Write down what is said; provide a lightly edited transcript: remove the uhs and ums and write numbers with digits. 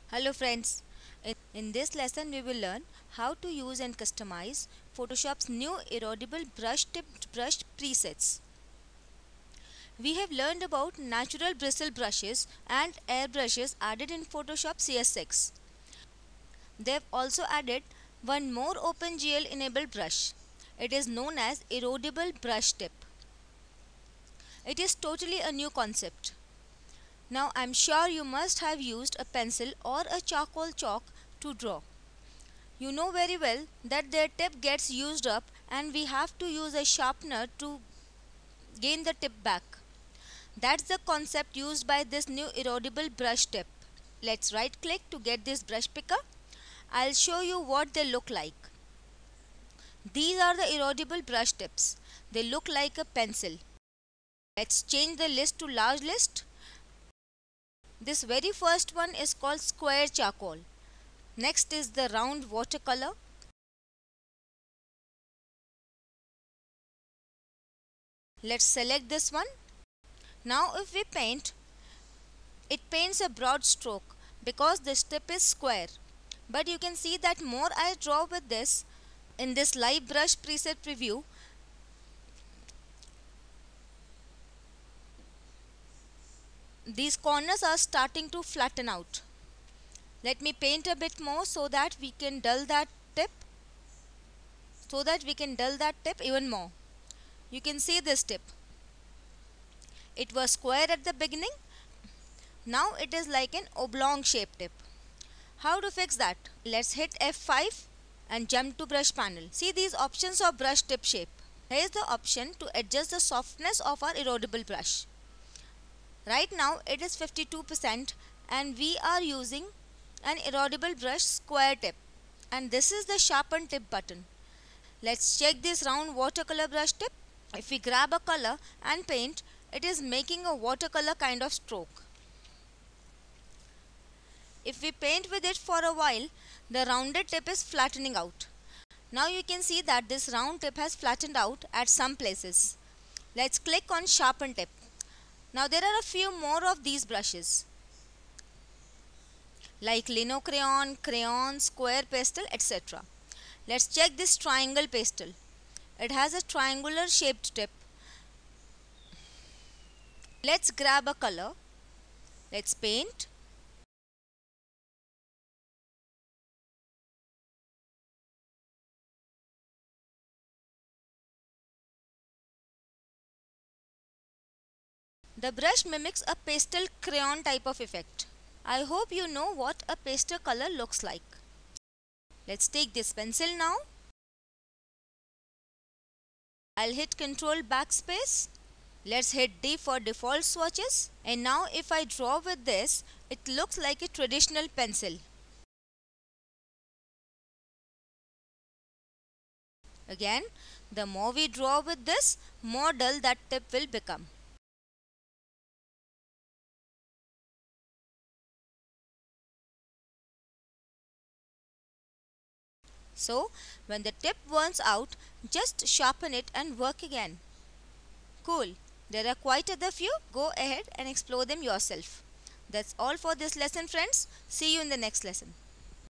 Hello friends, in this lesson we will learn how to use and customize Photoshop's new Erodible brush tipped brush presets. We have learned about natural bristle brushes and airbrushes added in Photoshop CS6. They have also added one more OpenGL enabled brush. It is known as Erodible brush tip. It is totally a new concept. Now I'm sure you must have used a pencil or a charcoal chalk to draw. You know very well that their tip gets used up and we have to use a sharpener to gain the tip back. That's the concept used by this new erodible brush tip. Let's right click to get this brush picker. I'll show you what they look like. These are the erodible brush tips. They look like a pencil. Let's change the list to large list. This very first one is called square charcoal. Next is the round watercolor. Let's select this one. Now if we paint, it paints a broad stroke because the tip is square. But you can see that more I draw with this in this live brush preset preview, these corners are starting to flatten out. Let me paint a bit more so that we can dull that tip even more. You can see this tip. It was square at the beginning. Now it is like an oblong shaped tip. How to fix that? Let's hit F5 and jump to brush panel. See these options of brush tip shape. Here is the option to adjust the softness of our erodible brush. Right now it is 52% and we are using an erodible brush square tip, and this is the sharpen tip button. Let's check this round watercolor brush tip. If we grab a color and paint, it is making a watercolor kind of stroke. If we paint with it for a while, the rounded tip is flattening out. Now you can see that this round tip has flattened out at some places. Let's click on sharpen tip. Now there are a few more of these brushes like lino crayon, crayon, square pastel, etc. Let's check this triangle pastel. It has a triangular shaped tip. Let's grab a color. Let's paint. The brush mimics a pastel crayon type of effect. I hope you know what a pastel color looks like. Let's take this pencil now. I'll hit Ctrl backspace. Let's hit D for default swatches. And now if I draw with this, it looks like a traditional pencil. Again, the more we draw with this, more dull that tip will become. So, when the tip burns out, just sharpen it and work again. Cool. There are quite a few. Go ahead and explore them yourself. That's all for this lesson, friends. See you in the next lesson.